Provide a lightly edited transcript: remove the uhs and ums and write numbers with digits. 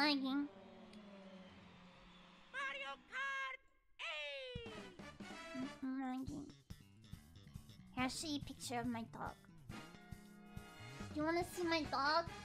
lagging. Mario Kart 8! Lagging. Here, I'll show you a picture of my dog. Do you want to see my dog?